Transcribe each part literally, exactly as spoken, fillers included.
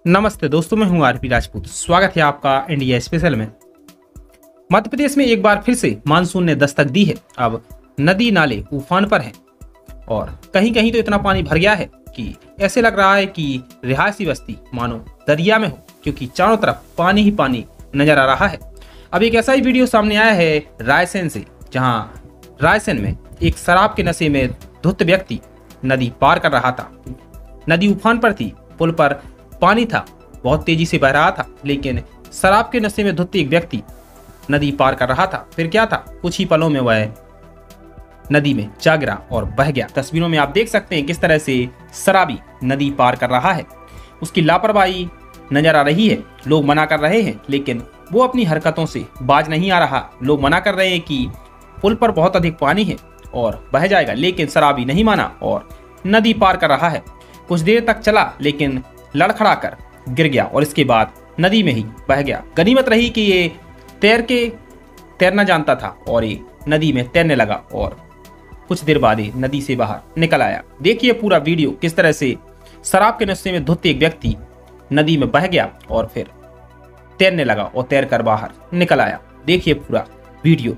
नमस्ते दोस्तों, मैं हूं आरपी राजपूत। स्वागत है आपका इंडिया स्पेशल में। मध्य प्रदेश में एक बार फिर से मानसून ने दस्तक दी है। अब नदी नाले उफान पर हैं और कहीं कहीं तो इतना पानी भर गया है कि ऐसे लग रहा है कि रिहायशी बस्ती मानो दरिया में हो, क्योंकि चारों तरफ पानी ही पानी नजर आ रहा है। अब एक ऐसा ही वीडियो सामने आया है रायसेन से, जहां रायसेन में एक शराब के नशे में धुत व्यक्ति नदी पार कर रहा था। नदी उफान पर थी, पुल पर पानी था, बहुत तेजी से बह रहा था, लेकिन शराब के नशे में धुत एक व्यक्ति नदी पार कर रहा था। फिर क्या था, कुछ ही पलों में वह नदी में जा गिरा और बह गया। तस्वीरों में आप देख सकते हैं किस तरह से शराबी नदी पार कर रहा है। उसकी लापरवाही नजर आ रही है। लोग मना कर रहे हैं, लेकिन वो अपनी हरकतों से बाज नहीं आ रहा। लोग मना कर रहे हैं कि पुल पर बहुत अधिक पानी है और बह जाएगा, लेकिन शराबी नहीं माना और नदी पार कर रहा है। कुछ देर तक चला, लेकिन लड़खड़ा कर गिर गया और इसके बाद नदी में ही बह गया। गनीमत रही कि ये तैर के तैरना जानता था और ये नदी में तैरने लगा और कुछ देर बाद ही नदी से बाहर निकल आया। देखिए पूरा वीडियो, किस तरह से शराब के नशे में धुत एक व्यक्ति नदी में बह गया और फिर तैरने लगा और तैर कर बाहर निकल आया। देखिए पूरा वीडियो।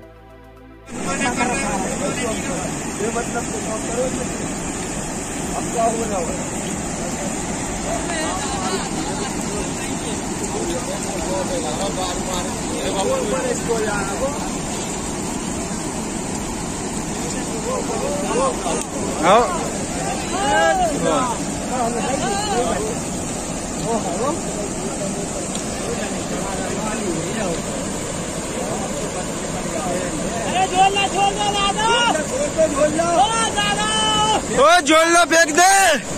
झोल लो, फेंक दे।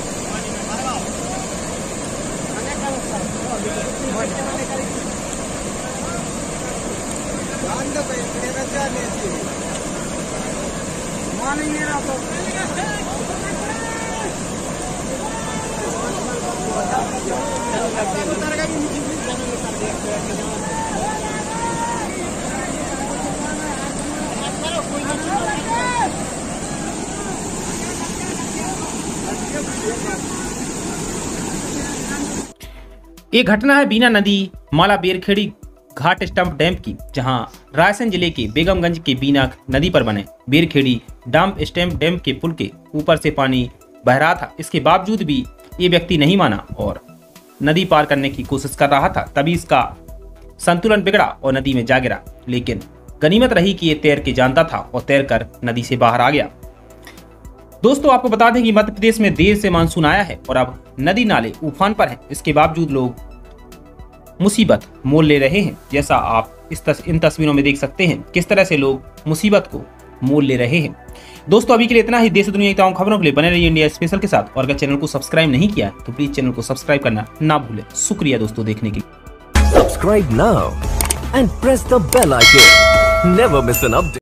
ये घटना है बीना नदी माला बेरखेड़ी घाट स्टंप डैम की, जहां रायसेन जिले के बेगमगंज के बीना नदी पर बने बेरखेड़ी डंप स्टैम्प डैम के पुल के ऊपर से पानी बह रहा था। इसके बावजूद भी ये व्यक्ति नहीं माना और नदी पार करने की कोशिश कर रहा था। तभी इसका संतुलन बिगड़ा और नदी में जा गिरा, लेकिन गनीमत रही कि ये तैर के जानता था और तैर कर नदी से बाहर आ गया। दोस्तों, आपको बता दें कि मध्य प्रदेश में देर से मानसून आया है और अब नदी नाले उफान पर हैं। इसके बावजूद लोग मुसीबत मोल ले रहे हैं। जैसा आप इस तस, इन तस्वीरों में देख सकते हैं किस तरह से लोग मुसीबत को मोल ले रहे हैं। दोस्तों, अभी के लिए इतना ही। देश दुनिया की तमाम खबरों के लिए बने रहिए इंडिया स्पेशल के साथ, और अगर चैनल को सब्सक्राइब नहीं किया है तो प्लीज चैनल को सब्सक्राइब करना ना भूलें। शुक्रिया दोस्तों देखने के लिए। Subscribe now and press the bell icon. Never miss an update.